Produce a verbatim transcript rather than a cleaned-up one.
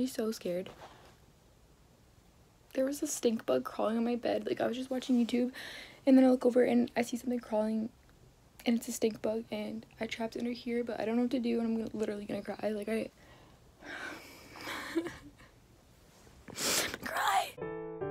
literally so scared. There was a stink bug crawling on my bed. Like, I was just watching YouTube, and then I look over and I see something crawling, and it's a stink bug, and I trapped under here, but I don't know what to do, and I'm gonna, literally gonna cry. Like, I... cry!